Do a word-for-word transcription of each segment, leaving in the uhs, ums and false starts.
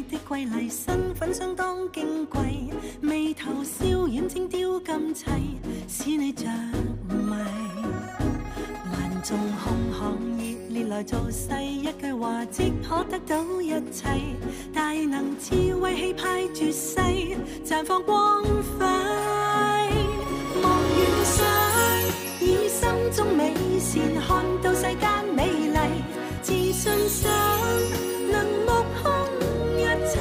的瑰麗，身份相當矜貴，眉頭笑遠睛雕咁齊，使你着迷。萬眾空巷熱烈來造勢，一句話即可得到一切，大能智慧氣派絕世，綻放光輝。望遠想以心中美善看到世間美麗，自信想能目空一切，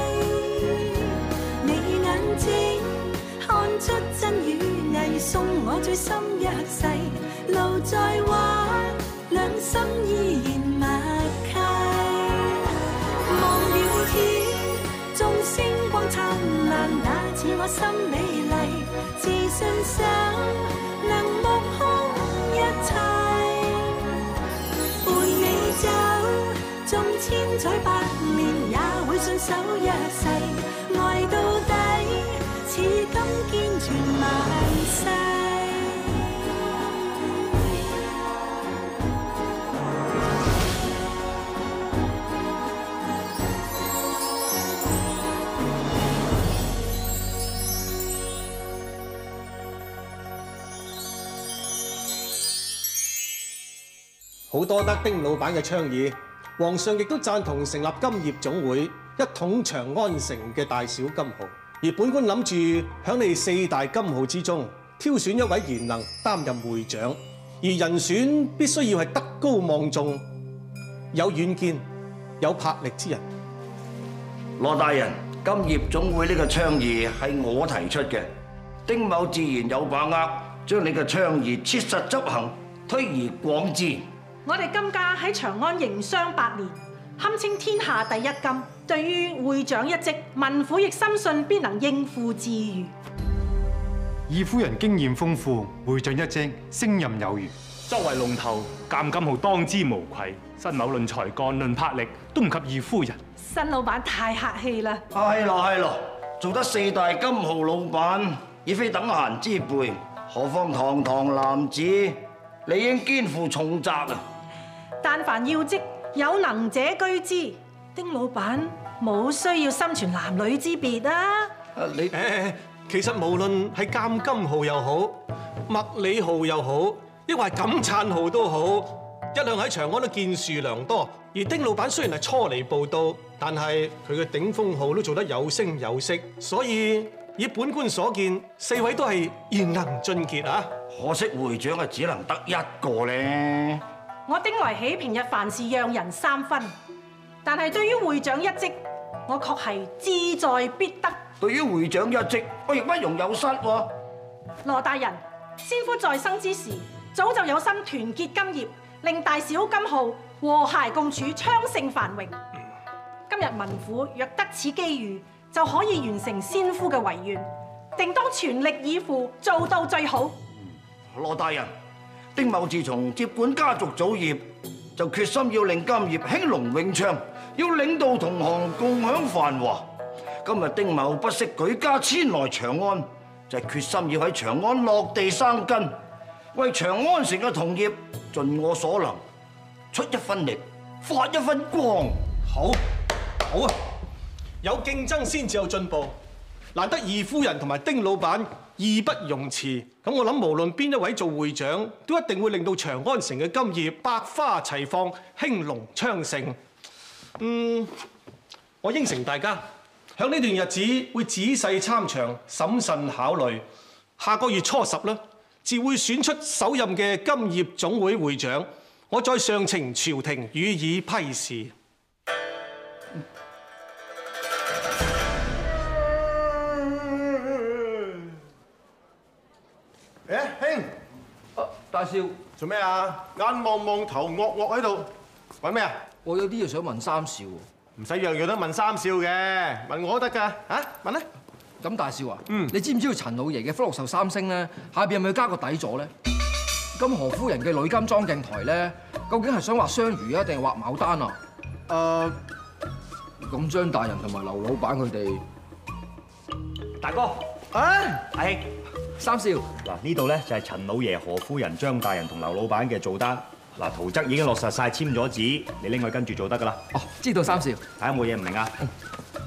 你眼睛看出真與偽，送我最深約誓，路再彎，兩心依然默契。望遠天，眾星光燦爛，那似我心美麗，自信想能目空一切，伴你走，縱千載百年也會信守約誓，愛到底，似金堅存萬世。 好多得丁老闆嘅倡議，皇上亦都贊同成立金業總會，一統長安城嘅大小金號。而本官諗住響你四大金號之中挑選一位賢能擔任會長，而人選必須要係德高望重、有遠見、有魄力之人。 羅大人，金業總會呢個倡議係我提出嘅，丁某自然有把握將你嘅倡議切實執行，推而廣之。 我哋金家喺長安營商百年，堪稱天下第一金。對於會長一職，民府亦深信必能應付自如。 二夫人經驗豐富，會長一職勝任有餘。 作為龍頭，鑑金號當之無愧。辛某論才幹、論魄力，都唔及二夫人。 辛老闆太客氣啦。 係咯係咯，做得四大金號老闆，已非等閒之輩，何況堂堂男子，理應肩負重責啊！ 但凡要職，有能者居之。丁老闆冇需要心存男女之別啊！ 你誒，其實無論係鑑金號又好，麥理號又好，抑或係錦燦號都好，一向喺長安都建樹良多。而丁老闆雖然係初嚟報到，但係佢嘅頂峰號都做得有聲有色，所以以本官所見，四位都係賢能俊傑啊！ 可惜會長啊，只能得一個咧。 我丁來喜平日凡事讓人三分，但係對於會長一職，我確係志在必得。 對於會長一職，我亦不容有失喎。 羅大人，先夫在生之時，早就有心團結金業，令大小金號和諧共處，昌盛繁榮。今日民府若得此機遇，就可以完成先夫嘅遺願，定當全力以赴，做到最好。 羅大人，丁某自從接管家族祖業，就決心要令金業興隆永昌，要領導同行共享繁華。今日丁某不惜舉家遷來長安，就係決心要喺長安落地生根，為長安城嘅同業盡我所能，出一分力，發一分光。 好，好啊！有競爭先至有進步，難得二夫人同埋丁老闆義不容辭。咁我諗無論邊一位做會長，都一定會令到長安城嘅金業百花齊放、興隆昌盛。嗯，我應承大家，響呢段日子會仔細參詳、審慎考慮。下個月初十啦，自會選出首任嘅金業總會會長，我再上呈朝廷予以批示。 誒，兄， 大少做咩啊？眼望望頭惡惡喺度，揾咩啊？ 我有啲嘢想問三少喎。 唔使樣樣都問三少嘅，問我都得㗎。嚇，問咧。 咁大少啊， 嗯， 你知唔知道陳老爺嘅福祿壽三星咧，下邊係咪要加個底座咧？咁何夫人嘅女監莊敬台咧，究竟係想畫雙魚啊，定係畫牡丹啊？ 誒， 咁張大人同埋劉老闆佢哋， 大哥， 啊， 係三少嗱，呢度咧就係陳老爺、何夫人、張大人同劉老闆嘅做單。嗱，圖則已經落實晒，簽咗紙，你拎去跟住做得噶啦。 哦，知道三少。 睇下冇嘢唔明啊？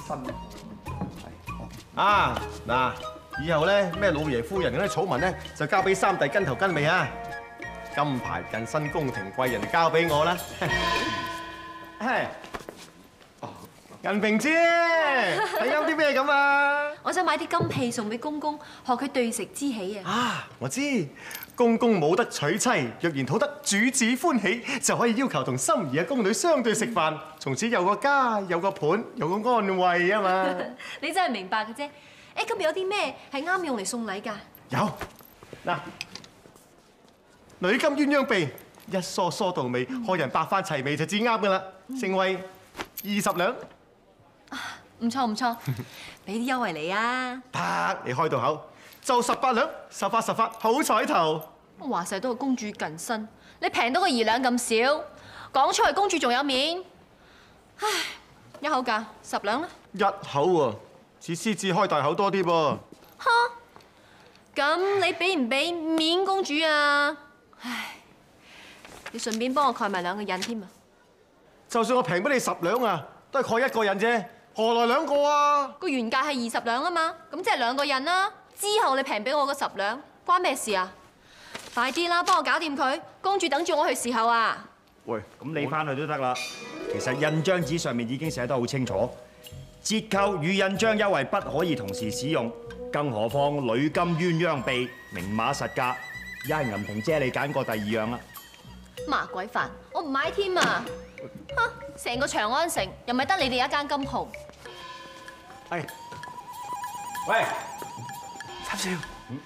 啊嗱，以後咧咩老爺夫人嗰啲草民咧，就交俾三弟跟頭跟尾啊！金牌近身宮廷貴人就交俾我啦。係，銀萍姐，睇啱啲咩咁啊？ 我想買啲金器送俾公公，學佢對食之喜啊！ 啊，我知，公公冇得娶妻，若然討得主子歡喜，就可以要求同心儀嘅宮女相對食飯，從此有個家，有個伴，有個安慰啊嘛！ 你真係明白嘅啫。誒，今日有啲咩係啱用嚟送禮㗎？ 有，嗱，女金鴛鴦臂，一梳梳到尾，賀人百番齊眉就至啱㗎啦，盛惠二十兩。 唔錯唔錯，俾啲優惠你啊！ 得，你開到口就十八兩，十發十發，好彩頭。 我話晒都係公主近身，你平到個二兩咁少，講出嚟公主仲有面。唉，一口價十兩啦。 一口喎，似獅子開大口多啲噃。 哈，咁你俾唔俾面公主啊？唉，你順便幫我蓋埋兩個印添啊！ 就算我平俾你十兩啊，都係蓋一個印啫，何來兩個啊？ 個原價係二十兩啊嘛，咁即係兩個印啦。之後你平俾我個十兩，關咩事啊？快啲啦，幫我搞掂佢，公主等住我去侍候啊！ 喂，咁你翻去都得啦。其實印章紙上面已經寫得好清楚，折扣與印章優惠不可以同時使用，更何況女金鴛鴦臂，明碼實價。一係銀萍姐你揀過第二樣啦。 麻鬼煩，我唔買添啊！嚇，成個長安城又咪得你哋一間金鋪？ 係，喂，三少，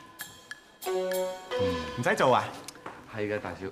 唔使做啊？ 係嘅，大少。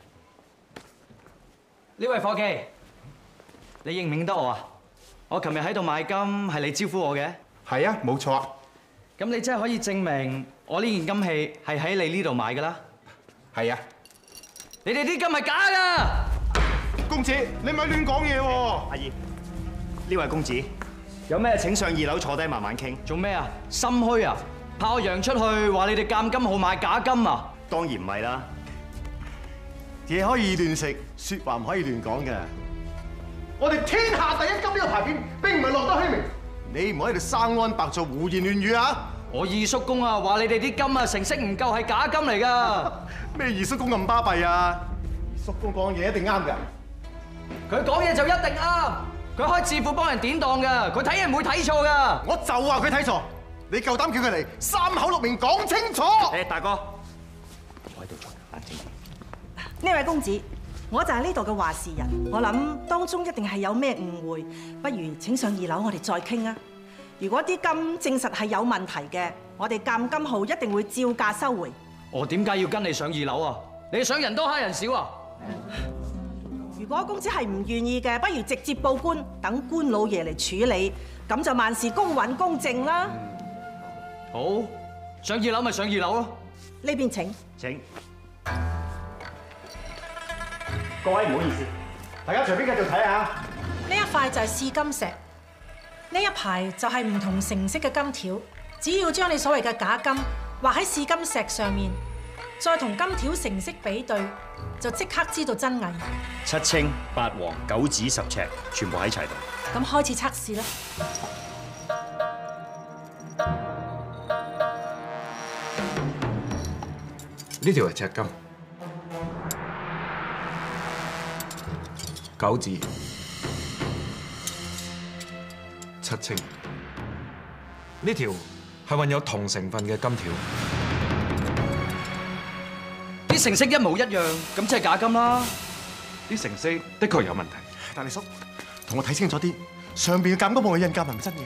呢位伙計，你認唔認得我啊？我琴日喺度買金，係你招呼我嘅。 係啊，冇錯。 咁你真係可以證明我呢件金器係喺你呢度買㗎啦？ 係啊。 你哋啲金係假㗎！ 公子，你咪亂講嘢喎！ 阿姨，呢位公子，有咩請上二樓坐低慢慢傾。 做咩啊？心虛啊？怕我揚出去話你哋鑑金號買假金啊？ 當然唔係啦。 嘢可以亂食，説話唔可以亂講嘅。我哋天下第一金呢個牌匾並唔係落得虛名，你唔好喺度生安白做胡言亂語啊！ 我二叔公啊話你哋啲金啊成色唔夠係假金嚟㗎。 咩二叔公咁巴閉啊？二叔公講嘢一定啱㗎。 佢講嘢就一定啱，佢開智庫幫人典當㗎，佢睇嘢唔會睇錯㗎。 我就話佢睇錯，你夠膽叫佢嚟三口六面講清楚？ 誒，大哥，坐喺度坐，冷靜啲。 呢位公子，我就係呢度嘅話事人，我諗當中一定係有咩誤會，不如請上二樓，我哋再傾啊！如果啲金證實係有問題嘅，我哋鑑金號一定會照價收回。 我點解要跟你上二樓啊？你想人多蝦人少啊？ 如果公子係唔願意嘅，不如直接報官，等官老爺嚟處理，咁就萬事公允公正啦。 好，上二樓咪上二樓咯。 呢邊請。 請。各位唔好意思， 大家隨便繼續睇下。 呢一塊就係試金石，呢一排就係唔同成色嘅金條。只要將你所謂嘅假金畫喺試金石上面，再同金條成色比對，就即刻知道真偽。 七青八黃九紫十赤，全部喺齊度。 咁開始測試啦。 呢條係赤金，九紫，七青。呢條係混有銅成分嘅金條。 啲成色一模一樣，咁即係假金啦。 啲成色的確有問題。 大力叔，同我睇清楚啲，上邊嘅鑑金號嘅印鑑係唔真嘅。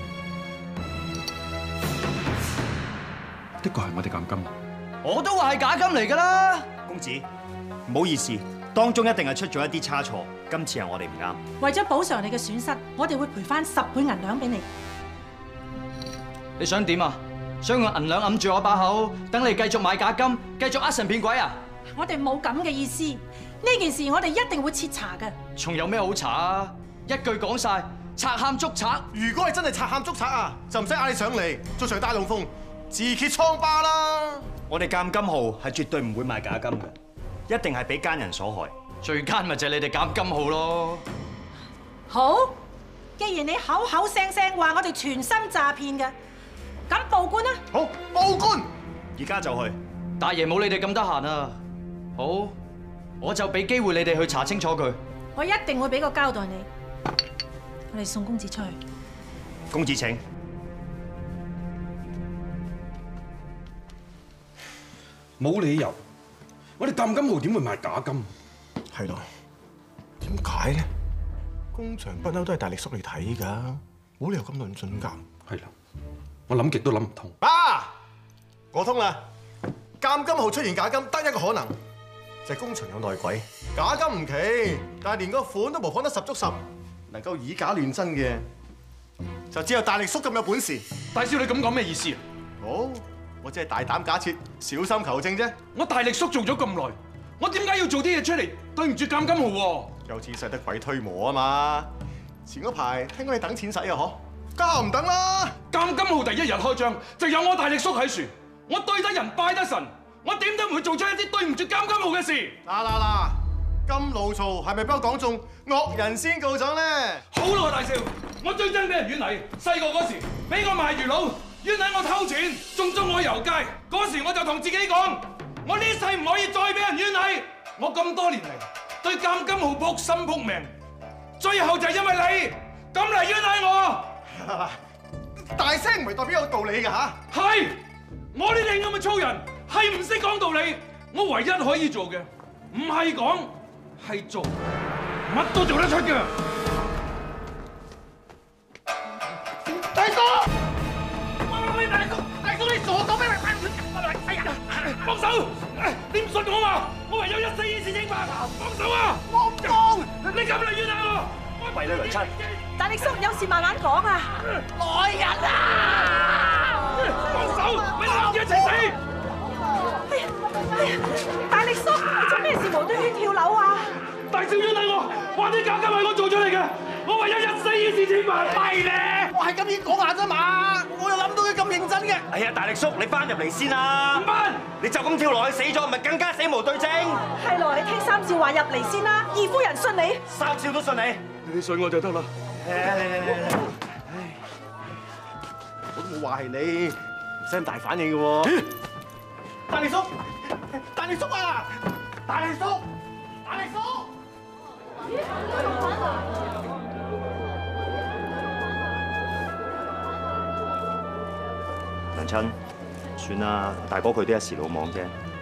的確係我哋鑑金。 我都話係假金嚟㗎啦。 公子，唔好意思，當中一定係出咗一啲差錯，今次係我哋唔啱。 為咗補償你嘅損失，我哋會賠翻十倍銀兩俾你。 你想點啊？想用銀兩揞住我把口，等你繼續買假金，繼續呃神騙鬼啊？ 我哋冇咁嘅意思，呢件事我哋一定會徹查嘅。 仲有咩好查啊？一句講晒，賊喊捉賊。 如果係真係賊喊捉賊啊，就唔使嗌你上嚟做場大龍鳳，自揭瘡疤啦。 我哋鑑金號係絕對唔會賣假金嘅，一定係俾奸人所害。 最奸咪就係你哋鑑金號咯。 好， 既然你口口聲聲話我哋全心詐騙嘅，咁報官啦！ 好，報官， 而家就去。 大爺冇你哋咁得閒啊！好，我就俾機會你哋去查清楚佢。 我一定會俾個交代你。我哋送公子出去。 公子請。 冇理由，我哋鑑金號點會賣假金？ 係咯，點解咧？工場不嬲都係大力叔嚟睇㗎，冇理由咁論盡㗎。 係啦，我諗極都諗唔通。 啊，我通啦！鑑金號出現假金，得一個可能，就係工場有內鬼。假金唔奇，但係連個款都模仿得十足十，能夠以假亂真嘅，就只有大力叔咁有本事。 大少，你咁講咩意思啊？ 好，我只係大膽假設，小心求證啫。 我大力叔做咗咁耐，我點解要做啲嘢出嚟對唔住鑑金號喎？ 有錢使得鬼推磨啊嘛！前嗰排聽講你等錢使啊，嗬？家唔等啦！ 鑑金號第一日開張就有我大力叔喺樹，我對得人拜得神，我點都唔會做出一啲對唔住鑑金號嘅事。 嗱嗱嗱！咁老嘈係咪俾我講中惡人先告狀咧？ 好啦，大少，我最憎俾人冤禮。細個嗰時俾我賣魚佬，冤禮我偷錢，仲捉我遊街。嗰時我就同自己講，我呢世唔可以再俾人冤禮。我咁多年嚟對鑑金號撲心撲命，最後就係因為你咁嚟冤禮我。 大聲唔係代表有道理㗎嚇。 係，我呢啲咁嘅粗人係唔識講道理。我唯一可以做嘅唔係講，係做，乜都做得出嘅。 大叔，喂喂，大叔，大叔你傻咗咩？哎呀， 幫手！你唔信我嘛？我唯有一死二次清白，幫手啊！ 我唔幫， 你咁嚟冤啊我！ 喂，你娘親， 大力叔有事慢慢講啊！ 來人啊！ 幫手，咪諗住一齊死！ 哎呀，哎呀，大力叔，你做咩事無端端跳樓啊？ 大少冤禮我，話啲假金係我做出嚟嘅，我唯有一死二次清白。 係咧，我係咁意講下啫嘛，我又諗到佢咁認真嘅。 哎呀，大力叔，你翻入嚟先啦！ 唔翻， 你就咁跳落去死咗，咪更加死無對證。 係咯，你聽三少話入嚟先啦，二夫人信你。 三少都信你， 你信我就得啦。 嚟嚟嚟嚟嚟！ 我都冇話係你，唔使咁大反應嘅喎。大力叔，大力叔啊！大力叔，大力叔！ 娘親，算啦，大哥佢都一時魯莽啫。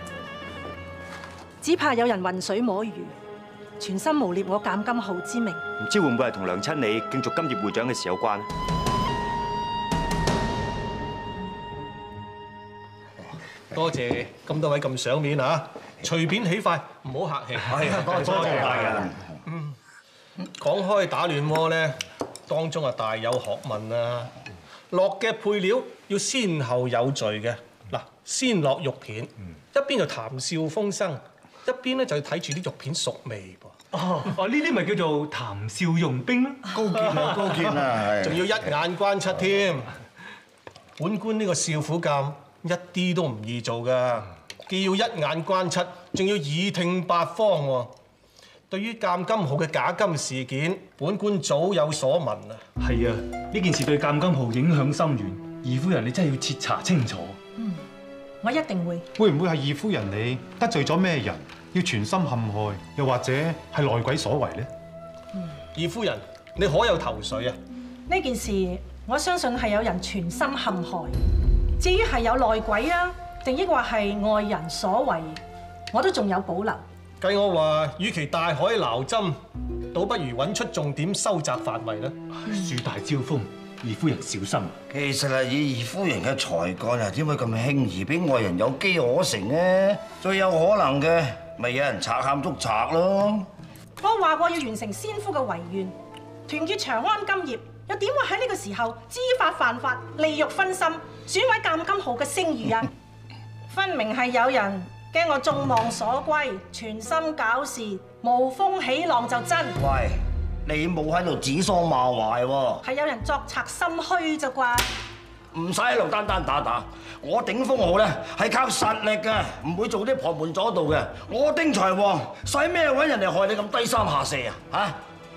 只怕有人渾水摸魚，全心誣衊我鑑金號之名。 唔知會唔會係同娘親你競逐金業會長嘅事有關？ 多謝咁多位咁賞面啊！隨便起筷，唔好客氣。 係啊，多謝多謝大人。 嗯，講開打亂鍋咧，當中啊大有學問啊！落嘅配料要先後有序嘅。嗱，先落肉片，一邊就談笑風生，一邊咧就要睇住啲肉片熟未噃。 哦，哦，呢啲咪叫做談笑用兵咯。 高見啊，高見啊， 仲要一眼關七添。本官呢個少府鑑一啲都唔易做㗎，既要一眼關七，仲要耳聽八方喎。對於鑑金號嘅假金事件，本官早有所聞啊。 係啊，呢件事對鑑金號影響深遠，二夫人你真係要徹查清楚。 嗯，我一定會。 會唔會係二夫人你得罪咗咩人，要全心陷害，又或者係內鬼所為呢？ 嗯，二夫人，你可有頭緒啊？ 呢件事我相信係有人全心陷害。至於係有內鬼啊，定抑或係外人所為，我都仲有保留。 計我話，與其大海撈針，倒不如揾出重點，收窄範圍啦。 樹大招風，二夫人小心。 其實係以二夫人嘅才幹啊，點會咁輕易俾外人有機可乘呢？最有可能嘅，咪有人賊喊捉賊咯。 我話過要完成先夫嘅遺願，團結長安金業，又點會喺呢個時候知法犯法、利欲分心，損毀鑑金號嘅聲譽啊？分明係有人驚我眾望所歸，全心搞事，無風起浪就真。 喂，你冇喺度指桑罵槐喎。 係有人作賊心虛咋啩？ 唔使喺度單單打打，我頂風號咧係靠實力嘅，唔會做啲旁門左道嘅。我丁財旺，使咩揾人哋害你咁低三下四啊？嚇！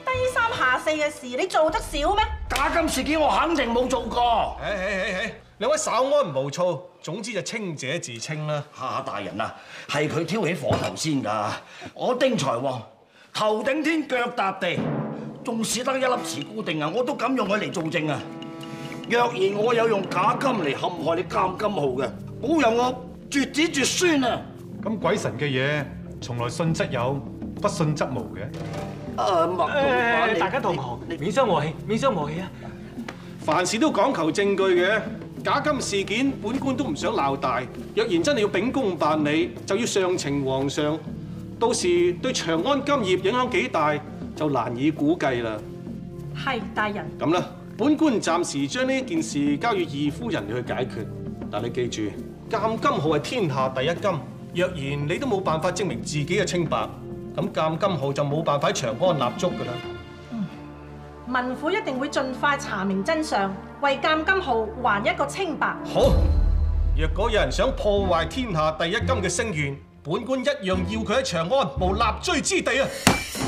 低三下四嘅事，你做得少咩？ 假金事件我肯定冇做過。 唉唉唉唉，兩位稍安毋躁，總之就清者自清啦。 夏大人啊，係佢挑起火頭先㗎。我丁財旺頭頂天腳踏地，縱使得一粒慈姑定啊，我都敢用佢嚟做證啊！若然我有用假金嚟陷害你監金號嘅，保佑我絕子絕孫啊！ 咁鬼神嘅嘢，從來信則有，不信則無嘅。 誒，麥老闆， 大家同行，免傷和氣，免傷和氣啊！凡事都講求證據嘅，假金事件本官都唔想鬧大。若然真係要秉公辦理，就要上呈皇上，到時對長安金業影響幾大，就難以估計啦。 係大人。 咁啦，本官暫時將呢件事交予二夫人去解決。但你記住，鑑金號係天下第一金，若然你都冇辦法證明自己嘅清白，咁鑑金號就冇辦法喺長安立足㗎啦。 民府一定會盡快查明真相，為鑑金號還一個清白。 好，若果有人想破壞天下第一金嘅聲譽，本官一樣要佢喺長安無立錐之地啊！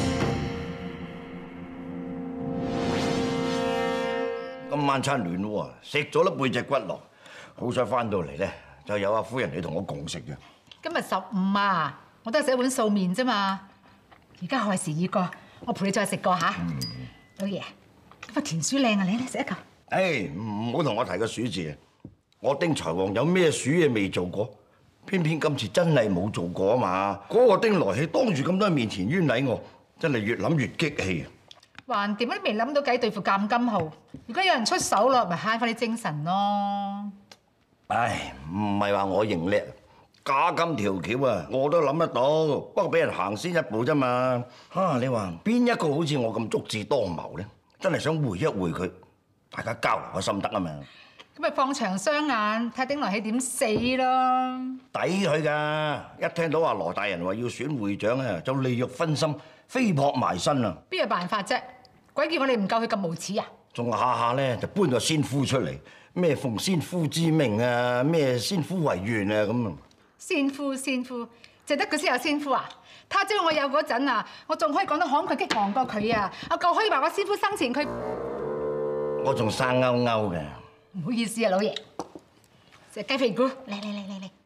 今晚餐暖喎，食咗粒背脊骨落，好彩翻到嚟咧，就有阿夫人你同我共食嘅。 今日十五啊，我都係食一碗素麵啫嘛。而家害時已過，我陪你再食過嚇。老爺，個田鼠靚啊，你嚟食一嚿。 誒，唔好同我提個鼠字啊！我丁財旺有咩鼠嘢未做過？偏偏今次真係冇做過啊嘛！嗰個丁來氣當住咁多人面前冤枉我，真係越諗越激氣啊！ 橫掂都未諗到計對付鑑金號，如果有人出手咯，咪慳翻啲精神咯。 唉，唔係話我認叻，假金條橋啊，我都諗得到，不過俾人行先一步啫嘛。嚇，你話邊一個好似我咁足智多謀咧？真係想會一會佢，大家交流個心得啊嘛。 咁咪放長雙眼，睇丁來氣點死咯。 抵佢㗎！一聽到話羅大人話要選會長啊，就利欲熏心，飛撲埋身啊！ 邊有辦法啫？鬼叫我哋唔夠佢咁無恥啊！ 仲下下咧就搬個先夫出嚟，咩奉先夫之命啊，咩先夫遺願啊咁啊！ 先夫先夫，淨得佢先有先夫啊！他朝我有嗰陣啊，我仲可以講得慷慨激昂過佢啊！我夠可以話我先夫生前佢， 我仲生勾勾嘅。 唔好意思啊，老爺，食雞屁股，嚟嚟嚟嚟嚟！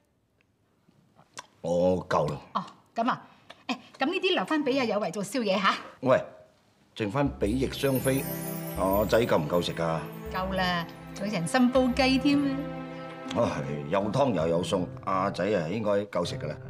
我夠啦。 哦，咁啊，誒，咁呢啲留翻俾阿有為做宵夜嚇。 喂，剩翻比翼雙飛，我仔夠唔夠食㗎？ 夠啦，仲有人參煲雞添啊！ 哦，係有湯又有餸，阿仔啊應該夠食㗎啦。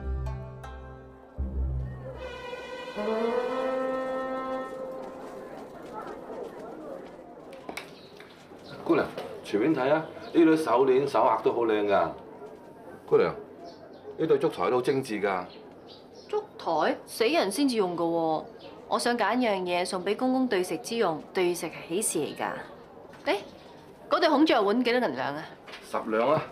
姑娘，隨便睇啊！呢對手鏈、手鐲都好靚㗎。姑娘，呢對燭台都好精緻㗎。 燭台死人先至用㗎喎，我想揀樣嘢送俾公公對食之用，對食係喜事嚟㗎。誒，嗰對孔雀碗幾多銀兩啊？ 十兩啊！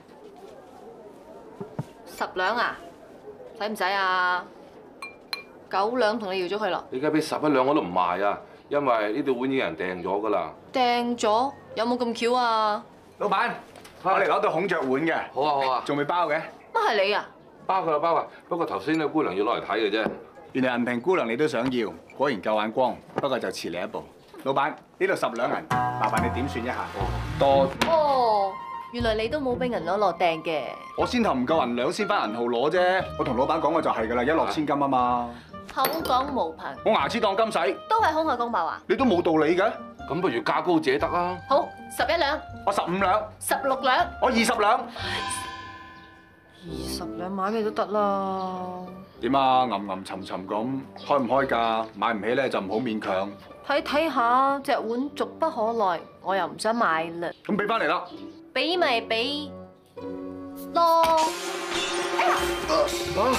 十兩啊？使唔使啊？九兩同你要咗佢咯。 你而家俾十一兩我都唔賣啊，因為呢對碗已經有人訂咗㗎啦。 訂咗？有冇咁巧啊？ 老闆，我哋攞對孔雀碗嘅。 好啊好啊。 仲未包嘅？ 乜係你啊？ 包㗎啦包啊！不過頭先呢姑娘要攞嚟睇嘅啫。 原來銀萍姑娘你都想要，果然夠眼光。不過就遲你一步。老闆，呢度十兩銀，麻煩你點算一下。 多。 哦，原來你都冇俾銀兩落訂嘅。 我先頭唔夠銀兩先翻銀號攞啫。我同老闆講過就係㗎啦，一諾千金啊嘛。 口講無憑。 我牙齒當金使。 都係空口講白話。 你都冇道理嘅。 咁不如價高者得啦。 好，十一兩。 我十五兩。 十六兩。 我二十兩。 二十兩買咩都得啦。 點啊？吟吟沉沉咁，開唔開價？買唔起咧就唔好勉強。 睇睇下隻碗俗不可耐，我又唔想買啦。 咁俾翻嚟啦。 俾咪俾咯。哎呀！ 啊！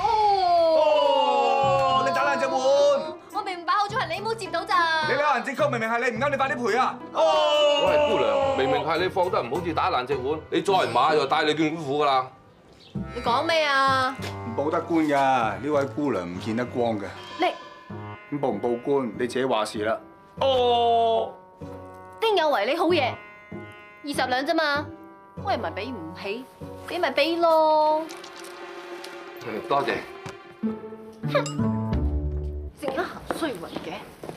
哦！ 你打爛隻碗。 我明明擺好咗，係你冇接到咋。 你兩人折曲明明係你唔啱，你快啲賠啊！ 哦！喂，姑娘，明明係你放得唔好似打爛隻碗，你再唔買就帶你見官府㗎啦。 你講咩啊？ 唔報得官㗎，呢位姑娘唔見得光嘅。 你咁報唔報官，你自己話事啦。 哦，丁有為你好嘢，二十兩啫嘛，我又唔係俾唔起，俾咪俾咯。 多謝。 哼，食咗鹹衰運嘅。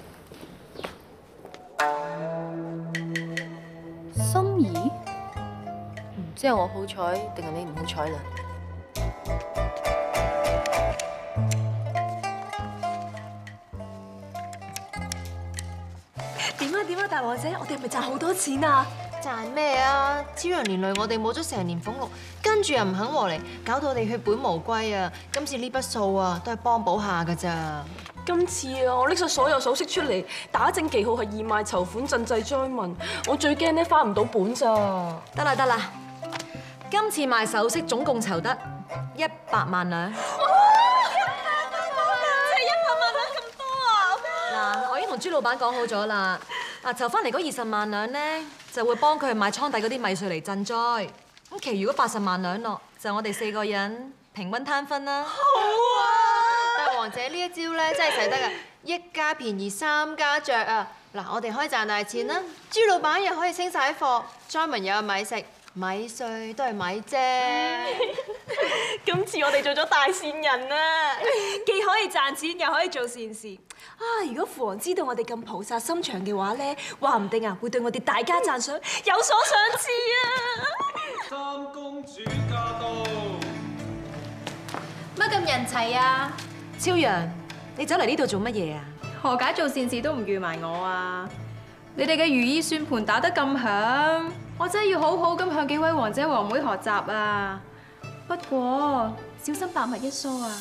心儀，唔知係我好彩定係你唔好彩啦。 點啊點啊，大王姐，我哋係咪賺好多錢啊？ 賺咩啊？超陽連累我哋冇咗成年俸祿，跟住又唔肯和嚟，搞到我哋血本無歸啊！今次呢筆數啊，都係幫補下㗎咋。 今次啊，我拎晒所有首飾出嚟，打正旗號係義賣籌款賑濟災民，我最驚咧翻唔到本咋。 得啦得啦，今次賣首飾總共籌得一百萬兩。哇！ 即係一百萬兩咁多啊！ 嗱，我已經同朱老闆講好咗啦。嗱，籌翻嚟嗰二十萬兩咧，就會幫佢買倉底嗰啲米穗嚟賑災。咁其餘嗰八十萬兩落，就我哋四個人平均攤分啦。好啊！大王姐呢一招咧真係使得噶，一家便宜三家着啊！嗱，我哋可以賺大錢啦，朱老闆又可以清晒貨，災民又有米食，米穗都係米啫。 今次我哋做咗大善人啊，既可以賺錢，又可以做善事。啊！如果父王知道我哋咁菩薩心腸嘅話咧，話唔定啊會對我哋大加讚賞，有所賞賜啊！ 三公主駕到， 乜咁人齊啊？ 超陽，你走嚟呢度做乜嘢啊？ 何解做善事都唔預埋我啊？你哋嘅如意算盤打得咁響，我真係要好好咁向幾位王姐王妹學習啊！不過小心百密一疏啊！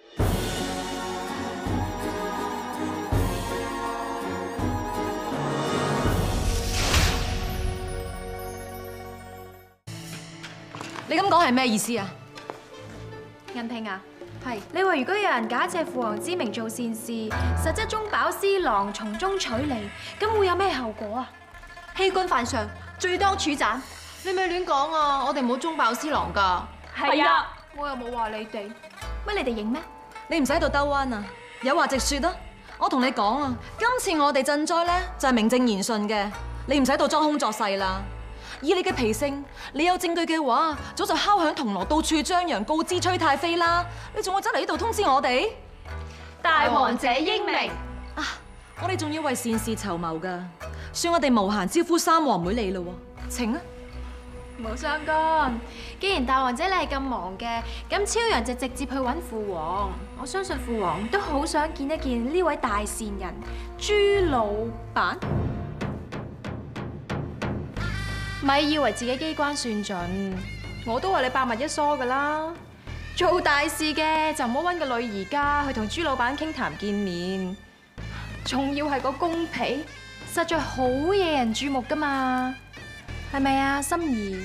你咁講係咩意思啊？ 銀萍啊，係你話如果有人假借父王之名做善事，實質中飽私囊，從中取利，咁會有咩後果啊？欺君犯上，罪當處斬。 你咪亂講啊！我哋冇中飽私囊㗎。 係啊，我又冇話你哋，乜你哋認咩？ 你唔使喺度兜彎啊！有話直說啦。我同你講啊，今次我哋賑災咧就係名正言順嘅，你唔使喺度裝腔作勢啦。以你嘅脾性，你有證據嘅話，早就敲響銅鑼，到處張揚，告知崔太妃啦。你仲會走嚟呢度通知我哋？ 大王姐英明啊！我哋仲要為善事籌謀噶，算我哋無閒招呼三王妹你咯。請啊！ 冇相干。既然大王姐你係咁忙嘅，咁超陽就直接去揾父王。我相信父王都好想見一見呢位大善人朱老闆。咪以為自己機關算盡，我都話你百密一疏噶啦。做大事嘅就唔好揾個女兒家去同朱老闆傾談見面，仲要係個公婢，實在好惹人注目噶嘛，係咪啊，心儀？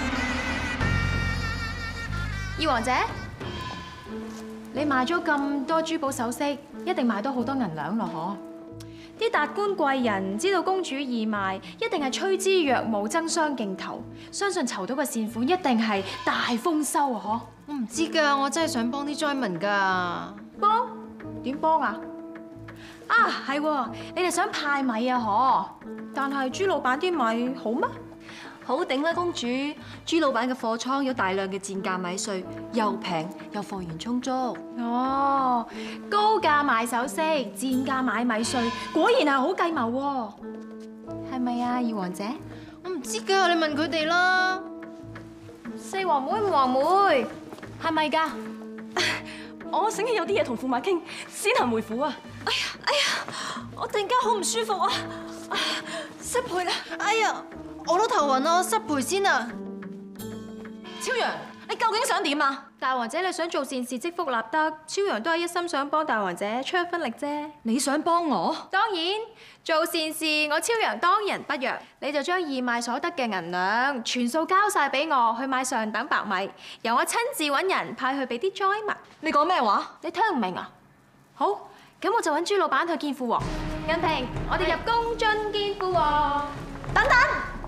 二王姐，你賣咗咁多珠寶首飾，一定買到好多銀兩咯，嗬？啲達官貴人知道公主義賣，一定係趨之若鶩，爭相競投。相信籌到嘅善款一定係大豐收啊！嗬， 我唔知㗎，我真係想幫啲災民㗎。 幫？點幫啊？啊，係喎，你哋想派米啊？嗬，但係朱老闆啲米好咩？ 好頂啦，公主！朱老闆嘅貨倉有大量嘅賤價米穗，又平又貨源充足。 哦，高價買首飾，賤價買米穗，果然係好計謀喎。係咪啊，二王姐？ 我唔知㗎，你問佢哋啦。 四王妹、五王妹，係咪㗎？ 我醒起有啲嘢同駙馬傾，先行回府啊！哎呀哎呀，我突然間好唔舒服啊！失陪啦！ 哎呀！我都頭暈啊，失陪先啊！超陽，你究竟想點啊？ 大王姐，你想做善事積福立德，超陽都係一心想幫大王姐出一分力啫。 你想幫我？ 當然，做善事我超陽當仁不讓。你就將義賣所得嘅銀兩全數交晒俾我，去買上等白米，由我親自揾人派去俾啲災民。 你講咩話？ 你聽唔明啊？好，咁我就揾朱老闆去見父王。銀萍，我哋入宮臻見父王。等等。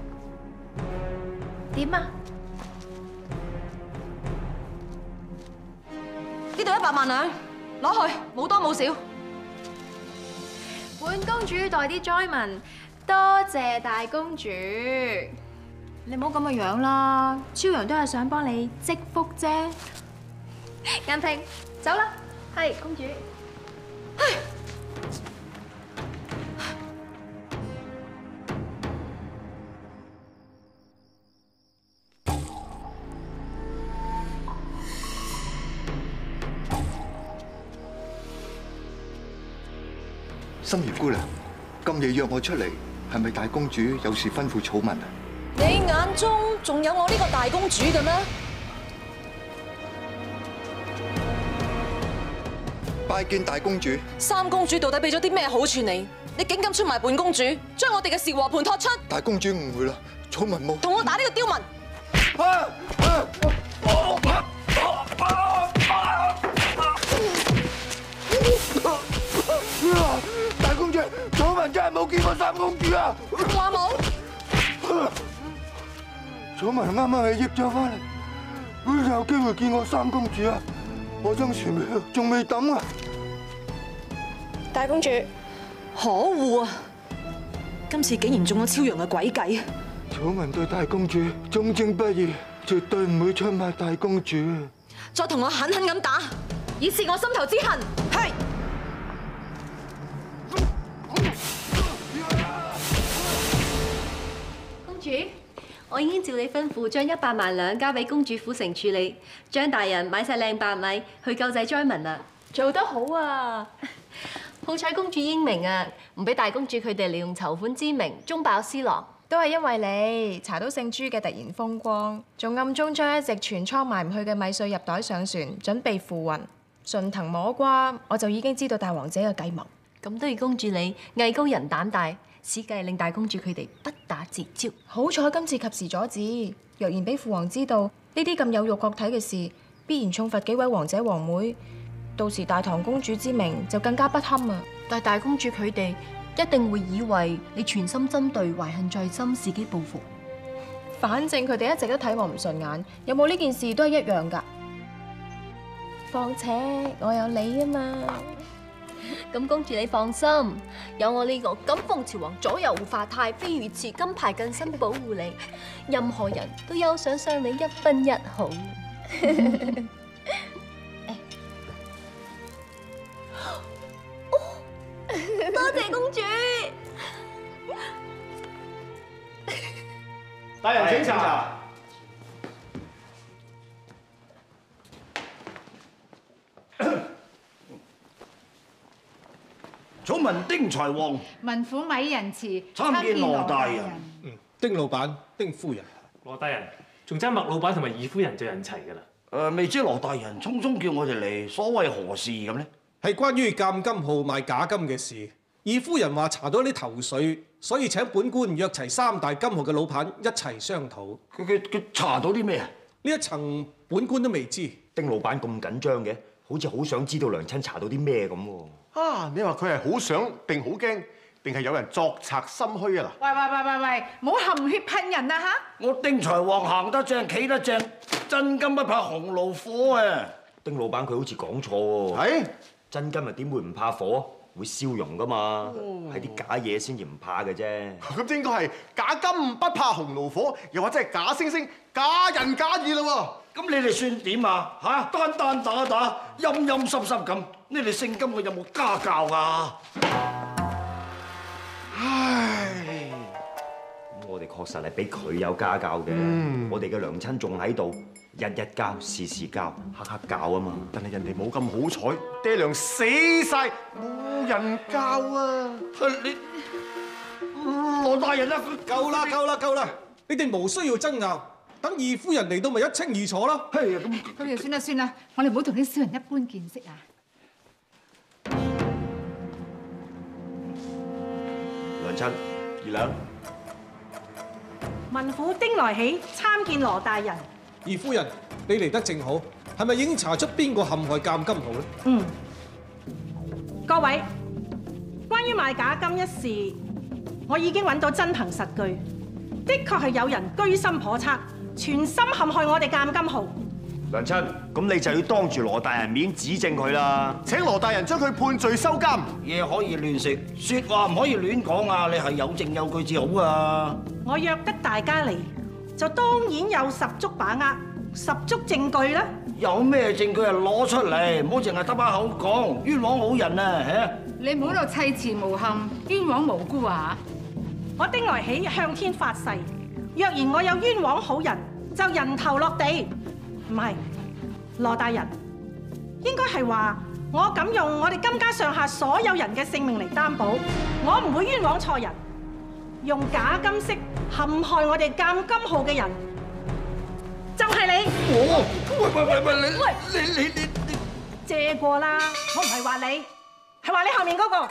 點啊？ 呢度一百萬兩，攞去，冇多冇少。 本公主代啲災民，多謝大公主。你唔好咁嘅樣啦，超陽都係想幫你積福啫。銀萍，走啦。係公主。 心如姑娘，咁夜約我出嚟，係咪大公主有事吩咐草民啊？ 你眼中仲有我呢個大公主嘅咩？ 拜見大公主。 三公主到底俾咗啲咩好處你？你竟敢出賣本公主，將我哋嘅事和盤托出？ 大公主誤會啦，草民冇。 同我打呢個刁民！ 大公主，草民真係冇見過三公主啊！ 話冇？ 草民啱啱係醃咗翻嚟，會有機會見過三公主啊！我張船票仲未抌啊！ 大公主， 可惡啊！今次竟然中咗超陽嘅詭計。 草民對大公主忠貞不二，絕對唔會出賣大公主。 再同我狠狠咁打，以泄我心頭之恨。係。 公主，我已經照你吩咐，將一百萬兩交俾公主府城處理。張大人買晒靚白米去救濟災民啦，做得好啊！好彩公主英明啊，唔俾大公主佢哋利用籌款之名中飽私囊。 都係因為你查到姓朱嘅突然風光，仲暗中將一直全倉賣唔去嘅米碎入袋上船，準備付運。順藤摸瓜，我就已經知道大王者嘅計謀。 咁都要公主你藝高人膽大，此計令大公主佢哋不打自招。 好彩今次及時阻止，若然俾父王知道呢啲咁有辱國體嘅事，必然重罰幾位王者王妹，到時大唐公主之名就更加不堪啊！ 但大公主佢哋一定會以為你全心針對，懷恨在心，伺機報復。 反正佢哋一直都睇我唔順眼，有冇呢件事都係一樣㗎。況且我有你啊嘛。 咁公主你放心，有我呢個金鳳朝王左右護法太妃御賜金牌近身保護你，任何人都有想傷你一分一毫。多謝公主。 大人請茶。 草民丁財旺， 文府米仁慈， 參見羅大人。 嗯，丁老闆、丁夫人， 羅大人，仲爭麥老闆同埋二夫人就人齊㗎啦。 誒，未知羅大人匆匆叫我哋嚟，所謂何事咁呢？ 係關於鑑金號賣假金嘅事。二夫人話查到啲頭緒，所以請本官約齊三大金號嘅老闆一齊商討。 佢佢佢查到啲咩啊？ 呢一層本官都未知。 丁老闆咁緊張嘅，好似好想知道娘親查到啲咩咁喎。 啊！你話佢係好想定好驚，定係有人作賊心虛啊？ 喂喂喂喂喂，唔好含血噴人啊嚇！ 我丁財旺行得正，企得正，真金不怕紅爐火啊！ 丁老闆佢好似講錯喎。 係真金咪點會唔怕火？會燒融噶嘛，係啲假嘢先至唔怕嘅啫。 咁應該係假金不怕紅爐火，又或者係假惺惺、假仁假義咯喎。 咁你哋算點啊？嚇，單單打打，陰陰濕濕咁，你哋姓金嘅有冇家教啊？ 唉，咁我哋確實係俾佢有家教嘅。 嗯我哋嘅娘親仲喺度，日日教、時時教、刻刻教啊嘛。 但係人哋冇咁好彩，爹娘死晒，冇人教啊！ 你羅大人啊， 夠啦夠啦夠啦！你哋無需要爭拗，等二夫人嚟到咪一清二楚咯。 係啊，咁咁就算啦算啦，我哋唔好同啲小人一般見識啊！ 娘親，二兩。 文府丁來喜參見羅大人。 二夫人，你嚟得正好，係咪已經查出邊個陷害鑑金號咧？ 嗯，各位，關於賣假金一事，我已經揾到真憑實據，的確係有人居心叵測，全心陷害我哋鑑金號。 娘親，咁你就要當住羅大人面指證佢啦。 請羅大人將佢判罪收監。 嘢可以亂食，説話唔可以亂講啊！你係有證有據至好啊！ 我約得大家嚟，就當然有十足把握、十足證據啦。 有咩證據啊？攞出嚟，唔好淨係得把口講，冤枉好人啊！嚇！ 你唔好喺度砌詞無憾，冤枉無辜啊！ 我丁來喜向天發誓，若然我有冤枉好人，就人頭落地。唔係，羅大人應該係話我敢用我哋金家上下所有人嘅性命嚟擔保，我唔會冤枉錯人。用假金飾陷害我哋鑑金號嘅人，就係你。 我喂喂喂喂，你喂你你你你借過啦，我唔係話你，係話你後面嗰個。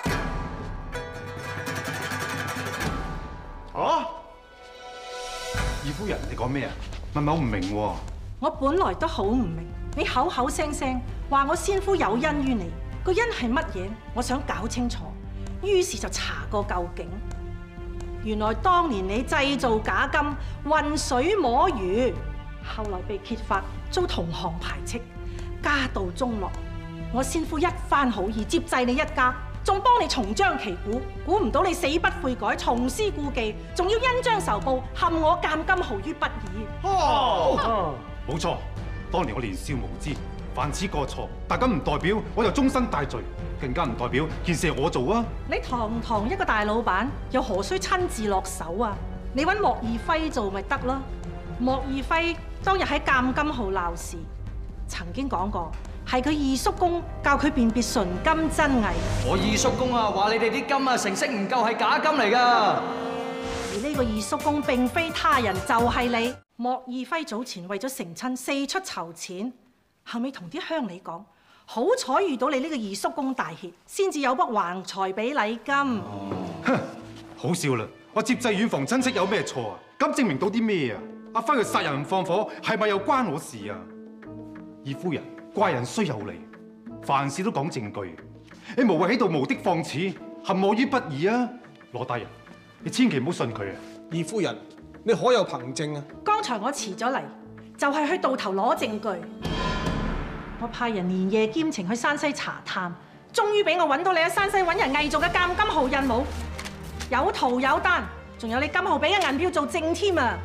啊！二夫人，你講咩啊？文某唔明喎。 我本來都好唔明，你口口聲聲話我先夫有恩於你，個恩係乜嘢？我想搞清楚，於是就查個究竟。原來當年你製造假金，混水摸魚，後來被揭發遭同行排斥，家道中落。我先夫一番好意接濟你一家，仲幫你重張旗鼓，估唔到你死不悔改，重施故技，仲要恩將仇報，陷我鑑金號於不義。 哦，冇錯，當年我年少無知，犯此過錯，但咁唔代表我就終身大罪，更加唔代表件事係我做啊！ 你堂堂一個大老闆，又何須親自落手啊？你揾莫義輝做咪得咯？莫義輝當日喺鑑金號鬧事，曾經講過係佢二叔公教佢辨別純金真偽。 我二叔公啊，話你哋啲金啊成色唔夠，係假金嚟㗎。 而呢個二叔公並非他人，就係你。莫義輝早前為咗成親四出籌錢，後尾同啲鄉里講，好彩遇到你呢個二叔公大俠，先至有筆橫財俾禮金。 哼，好笑啦！我接濟遠房親戚有咩錯啊？咁證明到啲咩啊？阿輝佢殺人唔放火，係咪又關我事啊？二夫人，怪人雖有理，凡事都講證據，你無謂喺度無的放矢，陷我於不義啊！羅大人，你千祈唔好信佢啊！ 二夫人，你可有憑證啊？ 剛才我遲咗嚟，就係去到頭攞證據。我派人連夜兼程去山西查探，終於俾我揾到你喺山西揾人偽造嘅鑑金號印模，有圖有單，仲有你金號俾嘅銀票做證添啊！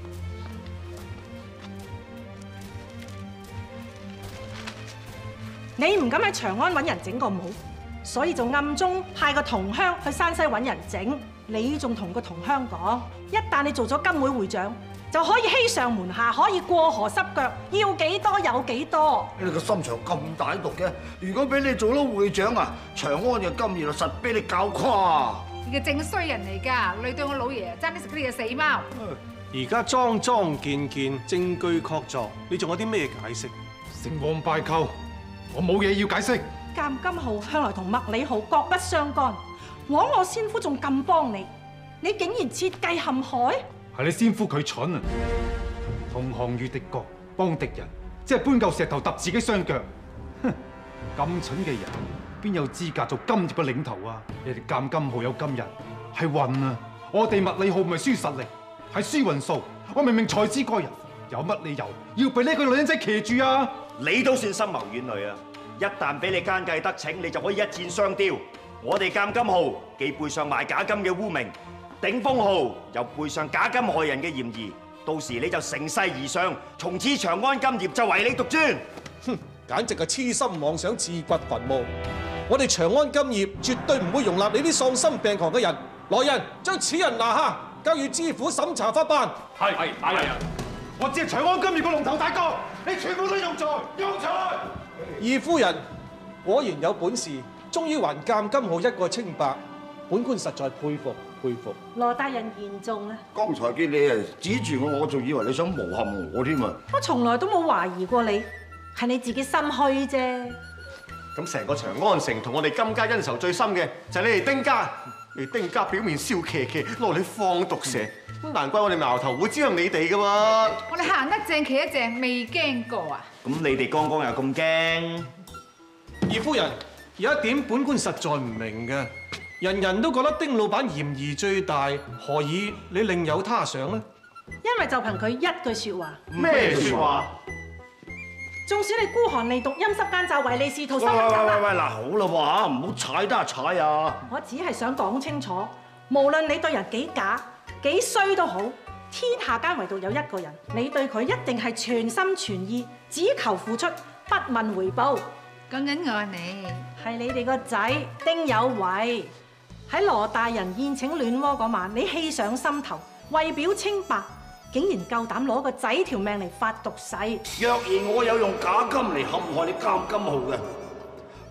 你唔敢喺長安揾人整個模，所以就暗中派個同鄉去山西揾人整。你仲同個同鄉講，一旦你做咗金會會長，就可以欺上瞞下，可以過河濕腳，要幾多有幾多。 你個心腸咁大毒嘅，如果俾你做咗會長啊，長安嘅金業就實俾你搞垮。 你個正衰人嚟㗎，累到我老爺爭啲食嗰啲嘢死貓。 而家莊莊件件證據確鑿，你仲有啲咩解釋？ 成王敗寇，我冇嘢要解釋。 鑑金號向來同麥理浩各不相干，枉我先夫仲咁幫你，你竟然設計陷害？ 係你先夫佢蠢啊！同行與敵國，幫敵人，即係搬嚿石頭揼自己雙腳。哼！咁蠢嘅人，邊有資格做金業嘅領頭啊？你哋鑑金號有今日，係運啊！我哋麥理浩唔係輸實力，係輸運數。我明明才智過人，有乜理由要俾呢個女人仔騎住啊？ 你都算深謀遠慮啊！一旦俾你奸計得逞，你就可以一箭雙雕。我哋鑑金號既背上賣假金嘅污名，頂峰號又背上假金害人嘅嫌疑，到時你就乘勢而上，從此長安金業就唯你獨尊。 哼，簡直係痴心妄想，自掘墳墓。我哋長安金業絕對唔會容納你啲喪心病狂嘅人。來人，將此人拿下，交予知府審查法辦。 係係，大人，我只係長安金業個龍頭大哥，你全部都用錯，用錯。 二夫人果然有本事，終於還鑑金號一個清白，本官實在佩服佩服。 羅大人言重啊！ 剛才見你啊指住我，我仲以為你想誣陷我添啊！ 我從來都冇懷疑過你，係你自己心虛啫。 咁成個長安城同我哋金家恩仇最深嘅就係你哋丁家，你哋丁家表面笑騎騎，落嚟放毒蛇，咁難怪我哋矛頭會指向你哋噶喎。 我哋行得正企得正，未驚過啊！ 咁你哋剛剛又咁驚？ 二夫人，有一點本官實在唔明嘅，人人都覺得丁老闆嫌疑最大，何以你另有他想呢？ 因為就憑佢一句説話。 咩説話？ 縱使你孤寒利毒、陰濕奸詐、唯利是圖、心喂喂狠手辣， 喂喂，嗱好啦喎，唔好踩得踩啊！ 我只係想講清楚，無論你對人幾假、幾衰都好，天下間唯獨有一個人，你對佢一定係全心全意，只求付出，不問回報。 講緊我你， 係你哋個仔丁有為喺羅大人宴請暖窩嗰晚，你氣上心頭，為表清白，竟然夠膽攞個仔條命嚟發毒誓。 若然我有用假金嚟陷害你鑑金號嘅，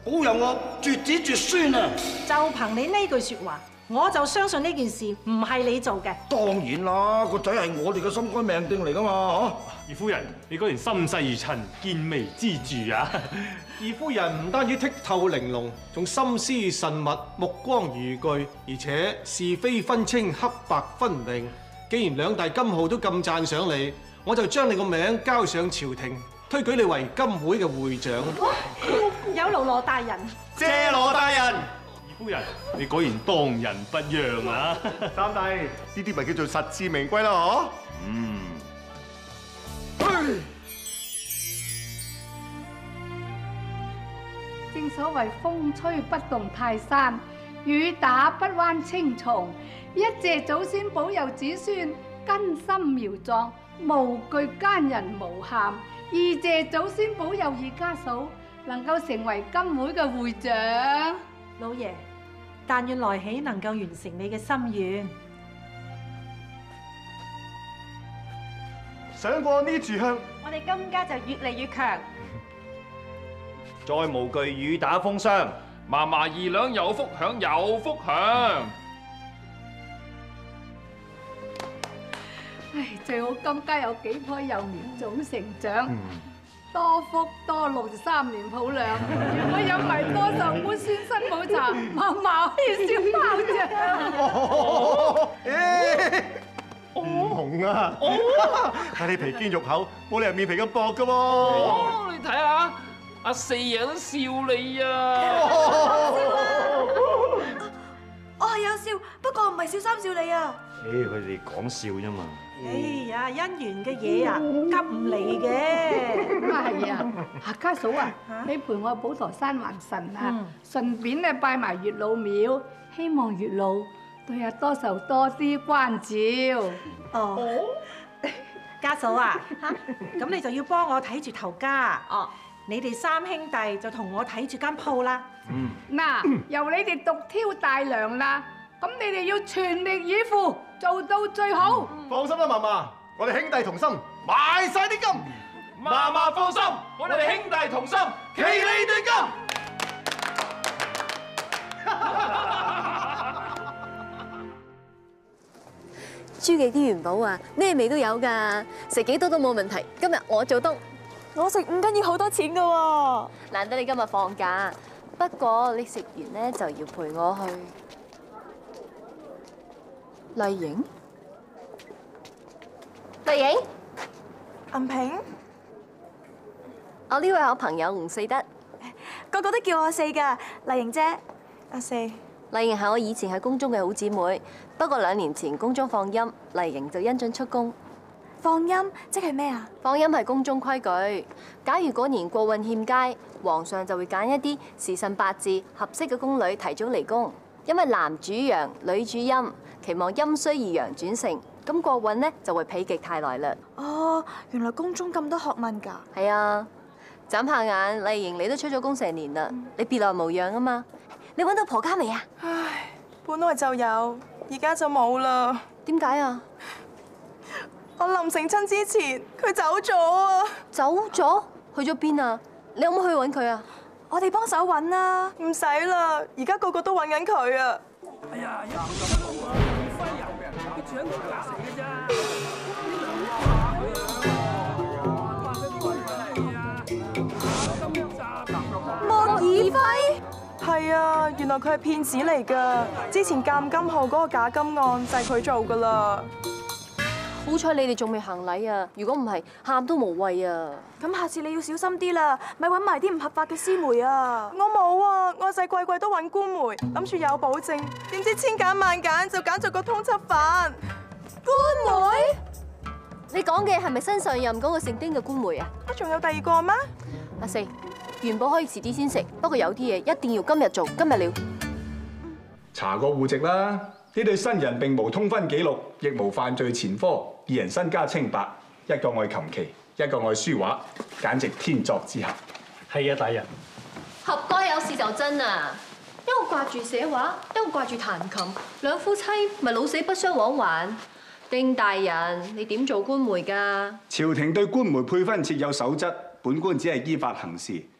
保佑我絕子絕孫啊！ 就憑你呢句説話，我就相信呢件事唔係你做嘅。 當然啦，個仔係我哋嘅心肝命定嚟噶嘛，嚇！ 二夫人，你果然心細如塵，見微知著啊！ 二夫人唔單止剔透玲瓏，仲心思慎密，目光如炬，而且是非分清，黑白分明。既然兩大金號都咁讚賞你，我就將你個名交上朝廷，推舉你為金會嘅會長。 有勞羅大人， 謝羅大人。 二夫人，你果然當仁不讓啊！ 三弟，呢啲咪叫做實至名歸啦，嗬？ 嗯。 正所謂風吹不動泰山，雨打不彎青松。一謝祖先保佑子孫根深苗壯，無懼奸人無憾。二謝祖先保佑二家嫂能夠成為金會嘅會長。 老爺，但願來喜能夠完成你嘅心願。 上過呢炷香， 我哋金家就越嚟越強。 再無懼雨打風霜， 嫲嫲二兩有福享，有福享。 唉，最好金家有幾棵幼苗早成長，多福多祿就三年抱兩。如果飲埋多壽碗酸辛母茶，嫲嫲可以燒包啫。 唔紅啊！睇你皮堅肉厚，冇理由面皮咁薄噶喎。 哦，你睇下，阿四爺都笑你啊！ 我係有笑，不過唔係笑三笑你啊。 誒，佢哋講笑啫嘛。 哎呀，姻緣嘅嘢啊，急唔嚟嘅。 係啊，阿家嫂啊，你陪我去寶陀山還神啊，順便咧拜埋月老廟，希望月老對阿多壽多啲關照。 哦，家嫂啊，咁你就要幫我睇住頭家。哦，你哋三兄弟就同我睇住間鋪啦。 嗯，嗱，由你哋獨挑大梁啦。咁你哋要全力以赴，做到最好。 放心啦，嫲嫲，我哋兄弟同心，買晒啲金。 嫲嫲放心，我哋兄弟同心，企理斷金。 豬記啲元寶啊，咩味都有㗎，食幾多都冇問題。今日我做東， 我食五斤要好多錢㗎喎。 難得你今日放假，不過你食完咧就要陪我去。麗影，麗影， 銀平， 我呢位我朋友吳四德， 個個都叫我阿四㗎，麗影姐，阿四。 麗瑩係我以前喺宮中嘅好姊妹，不過兩年前宮中放陰，麗瑩就因準出宮。 放陰即係咩啊？ 放陰係宮中規矩，假如嗰年過運欠佳，皇上就會揀一啲時辰八字合適嘅宮女提早離宮，因為男主陽，女主陰，期望陰衰而陽轉盛，咁過運呢就會否極泰來啦。 哦，原來宮中咁多學問㗎。 係啊，眨下眼，麗瑩你都出咗宮成年啦，嗯、你別來無恙啊嘛。你揾到婆家未啊？ 唉，本來就有，而家就冇啦。 點解啊？ 我臨成親之前，佢走咗啊！ 走咗？去咗邊啊？你有冇去揾佢啊？ 我哋幫手揾啦，唔使啦，而家個個都揾緊佢啊！哎呀，有咁好啊！輝油嘅，佢住喺度隔成嘅咋？莫爾輝。係啊，原來佢係騙子嚟㗎。之前鑑金號嗰個假金案就係佢做㗎啦。 好彩你哋仲未行禮啊！如果唔係，喊都無謂啊！ 咁下次你要小心啲啦，咪揾埋啲唔合法嘅師媒啊！我冇啊，我細貴貴都揾官媒，諗住有保證，點知千揀萬揀就揀咗個通緝犯。 官媒？你講嘅係咪新上任嗰個姓丁嘅官媒啊？ 啊，仲有第二個咩？ 阿四。元寶可以遲啲先食，不過有啲嘢一定要今日做，今日了。 查過戶籍啦，呢對新人並無通婚記錄，亦無犯罪前科，二人身家清白，一個愛琴棋，一個愛書畫，簡直天作之合。 係啊，大人。 合該有事就真啊！一個掛住寫畫，一個掛住彈琴，兩夫妻咪老死不相往還。丁大人，你點做官媒㗎？ 朝廷對官媒配婚設有守則，本官只係依法行事，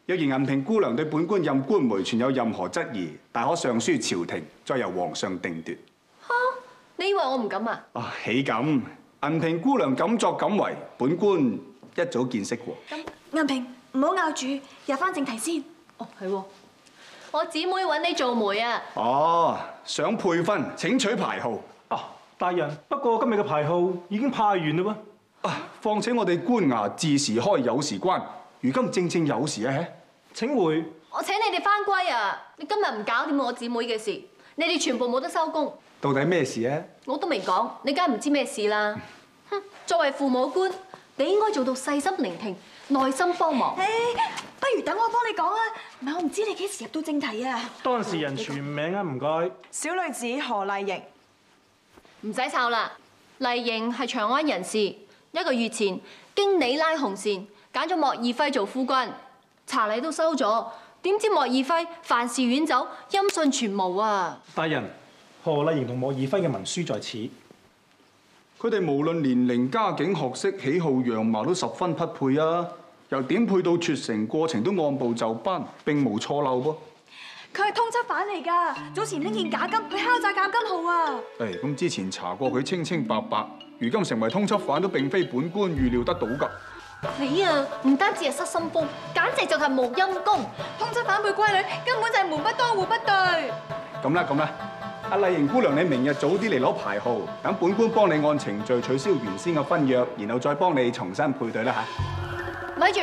若然銀萍姑娘對本官任官媒存有任何質疑，大可上書朝廷，再由皇上定奪。 嚇！你以為我唔敢啊？ 啊，豈敢！銀萍姑娘敢作敢為，本官一早見識過。 銀萍，唔好拗住，入翻正題先。 哦，係喎，我姊妹揾你做媒啊。 哦，想配分請取牌號。 啊，大人，不過今日嘅牌號已經派完啦喎。 啊，況且我哋官衙自時開有時關，如今正正有時啊！ 請回。 我請你哋翻歸啊！你今日唔搞掂我姊妹嘅事，你哋全部冇得收工。 到底咩事啊？ 我都未講，你梗係唔知咩事啦。哼，作為父母官，你應該做到細心聆聽、耐心幫忙。 誒，不如等我幫你講啊！唔係我唔知你幾時入到正題啊。 當事人全名啊，唔該。 小女子何麗瑩。 唔使抄啦，麗瑩係長安人士，一個月前經你拉紅線揀咗莫二輝做夫君，茶禮都收咗，點知莫二輝凡事遠走，音訊全無啊！ 大人，何麗瑩同莫二輝嘅文書在此。 佢哋無論年齡、家境、學識、喜好、樣貌都十分匹配啊！由點配到脫成過程都按部就班，並無錯漏噃。 佢係通緝犯嚟㗎，早前拎件假金去敲詐鑑金號啊！ 誒，咁之前查過佢清清白白，如今成為通緝犯都並非本官預料得到㗎。 你啊，唔單止係失心瘋，簡直就係無陰功。 通緝犯配閨女，根本就係門不當戶不對。 咁啦咁啦，阿麗瑩姑娘，你明日早啲嚟攞牌號，等本官幫你按程序取消原先嘅婚約，然後再幫你重新配對啦嚇。 咪住！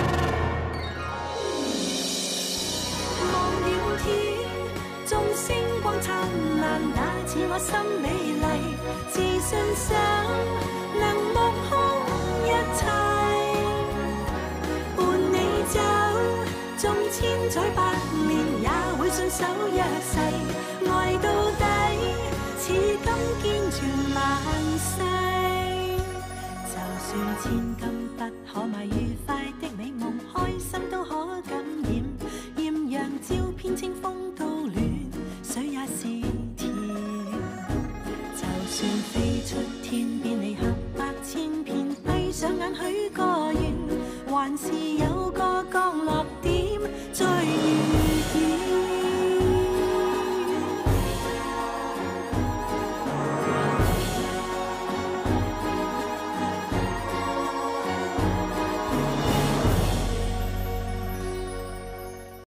望遠天，眾星光燦爛，那似我心美麗，自信想能目空一切，伴你走，縱千載百年也會信守約誓，愛到底，似金堅存萬世。就算千金不可買，愉快的美夢，開心都可感染。豔陽照遍清風都暖，水也是甜。就算飛出天邊，離合百千遍，閉上眼許個願，還是有個降落點，再遇見。